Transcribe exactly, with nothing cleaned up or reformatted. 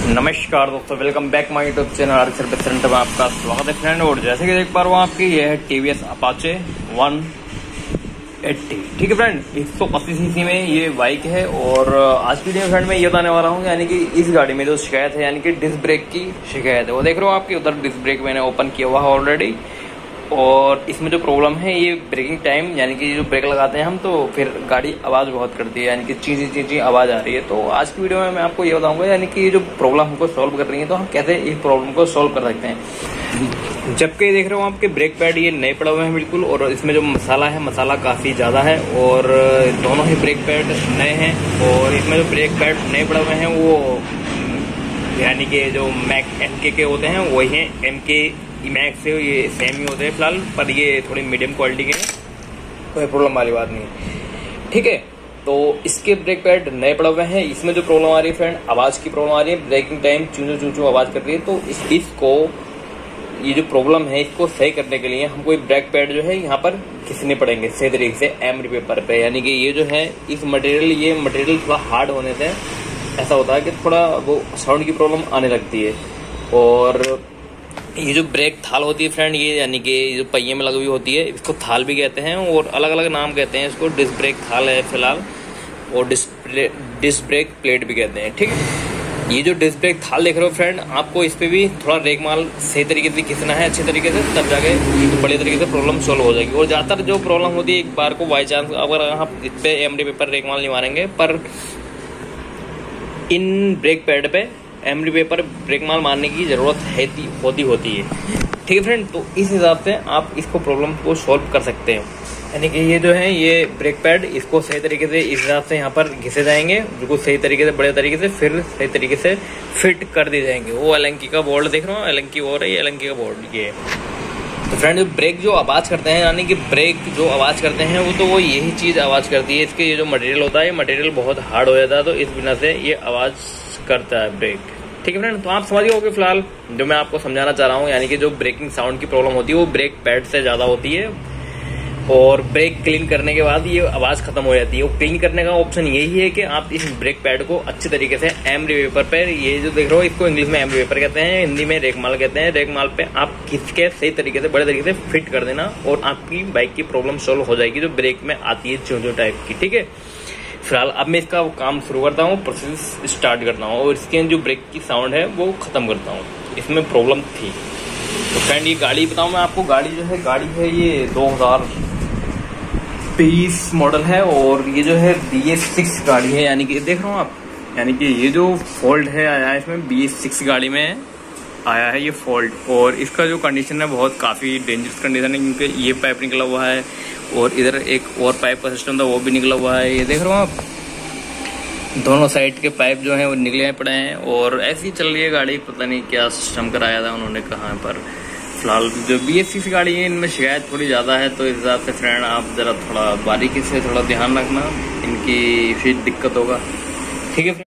नमस्कार दोस्तों, welcome back my YouTube channel R service centre में आपका स्वागत है फ्रेंड। और जैसे कि देख पा रहा हूँ आपकी ये है टीवीएस अपाचे वन एट्टी। ठीक है फ्रेंड, एक सौ अस्सी सीसी में ये बाइक है। और आज की वीडियो फ्रेंड में ये बताने वाला हूँ यानी कि इस गाड़ी में जो शिकायत है यानी कि डिस्क ब्रेक की शिकायत है। वो देख रहे हो आपकी उधर डिस्क ब्रेक मैंने ओपन किया हुआ है ऑलरेडी। और इसमें जो प्रॉब्लम है ये ब्रेकिंग टाइम यानी कि जो ब्रेक लगाते हैं हम तो फिर गाड़ी आवाज़ बहुत करती है यानी कि चीज़ी चीज़ी आवाज़ आ रही है। तो आज की वीडियो में मैं आपको ये बताऊंगा यानी कि ये जो प्रॉब्लम हमको सॉल्व कर रही है तो हम कैसे इस प्रॉब्लम को सॉल्व कर सकते हैं। जबकि देख रहे हो आपके ब्रेक पैड ये नए पड़े हुए हैं बिल्कुल, और इसमें जो मसाला है मसाला काफ़ी ज़्यादा है। और दोनों ही ब्रेक पैड नए हैं और इसमें जो ब्रेक पैड नए पड़े हुए हैं वो यानी कि जो मैक एम के के होते हैं वही हैं। एम के मैक्स से ये सेम ही होते हैं फिलहाल, पर ये थोड़ी मीडियम क्वालिटी के हैं, कोई प्रॉब्लम वाली बात नहीं। ठीक है, तो इसके ब्रेक पैड नए पड़े हुए हैं। इसमें जो प्रॉब्लम आ रही है फ्रेंड, आवाज़ की प्रॉब्लम आ रही है, ब्रेकिंग टाइम चूचू चूचू आवाज़ कर रही है। तो इस इसको ये जो प्रॉब्लम है इसको सही करने के लिए हमको ब्रेक पैड जो है यहाँ पर घिसने पड़ेंगे सही तरीके से एमरी पेपर पे। यानी कि ये जो है इस मटेरियल ये मटेरियल थोड़ा हार्ड होने से ऐसा होता है कि थोड़ा वो साउंड की प्रॉब्लम आने लगती है। और ये जो ब्रेक थाल होती है फ्रेंड, ये यानी कि जो पहिए में लगी हुई होती है इसको थाल भी कहते हैं और अलग अलग नाम कहते हैं इसको। डिस्क ब्रेक थाल है फिलहाल, और डिस्क डिस्क ब्रेक प्लेट भी कहते हैं। ठीक है, ये जो डिस्क ब्रेक थाल देख रहे हो फ्रेंड, आपको इस पे भी थोड़ा रेगमाल सही तरीके से घिसना है अच्छे तरीके से, तब जाके तो बड़े तरीके से प्रॉब्लम सॉल्व हो जाएगी। और ज़्यादातर जो प्रॉब्लम होती है एक बार को बाई चांस अगर आप इस पे एमडी पेपर रेगमाल नहीं मारेंगे, पर इन ब्रेक पैड पे एमडी पेपर ब्रेक माल मारने की जरूरत है होती होती है। ठीक है फ्रेंड, तो इस हिसाब से आप इसको प्रॉब्लम को सॉल्व कर सकते हो। यानी कि ये जो है ये ब्रेक पैड इसको सही तरीके से इस हिसाब से यहाँ पर घिसे जाएंगे बिल्कुल सही तरीके से, बड़े तरीके से, फिर सही तरीके से फिट कर दिए जाएंगे। वो एलंकी का बोर्ड देख रहे हो, एलंकी बोर्ड है, ये एलंकी का बोर्ड ये है। तो फ्रेंड जो ब्रेक जो आवाज़ करते हैं यानी कि ब्रेक जो आवाज़ करते हैं वो तो वो यही चीज़ आवाज़ करती है। इसके ये जो मटेरियल होता है मटेरियल बहुत हार्ड हो जाता है, तो इस बिना से ये आवाज़ करता है ब्रेक। ठीक है फ्रेंड, तो आप समझ गए होंगे फिलहाल जो मैं आपको समझाना चाह रहा हूँ। यानी कि जो ब्रेकिंग साउंड की प्रॉब्लम होती है वो ब्रेक पैड से ज़्यादा होती है, और ब्रेक क्लीन करने के बाद ये आवाज़ खत्म हो जाती है। वो क्लीन करने का ऑप्शन यही है कि आप इस ब्रेक पैड को अच्छे तरीके से एमरी पेपर पर, ये जो देख रहे हो इसको इंग्लिश में एमरी पेपर कहते हैं, हिंदी में रेगमाल कहते हैं, रेगमाल पे आप खींच के सही तरीके से बड़े तरीके से फिट कर देना और आपकी बाइक की प्रॉब्लम सॉल्व हो जाएगी जो ब्रेक में आती है चूचू टाइप की। ठीक है, फिलहाल अब मैं इसका काम शुरू करता हूँ, प्रोसेस स्टार्ट करता हूँ और इसके जो ब्रेक की साउंड है वो खत्म करता हूँ। इसमें प्रॉब्लम थी तो फ्रेंड ये गाड़ी बताऊँ मैं आपको। गाड़ी जो है गाड़ी है ये दो हजार बीस मॉडल है और ये जो है बी एस सिक्स गाड़ी है। यानी कि देख रहे हो आप, यानी कि ये जो फॉल्ट है आया है इसमें बी एस सिक्स गाड़ी में आया है ये फॉल्ट। और इसका जो कंडीशन है बहुत काफ़ी डेंजरस कंडीशन है, क्योंकि ये पाइप निकला हुआ है और इधर एक और पाइप का सिस्टम था वो भी निकला हुआ है। ये देख रहे हो आप, दोनों साइड के पाइप जो हैं वो निकले पड़े हैं और ऐसी ही चल रही है गाड़ी। पता नहीं क्या सिस्टम कराया था उन्होंने कहाँ पर। फिलहाल जो बी एस सिक्स गाड़ी है इनमें शिकायत थोड़ी ज़्यादा है, तो इस हिसाब से फ्रेंड आप ज़रा थोड़ा बारीकी से थोड़ा ध्यान रखना, इनकी फिर दिक्कत होगा। ठीक है।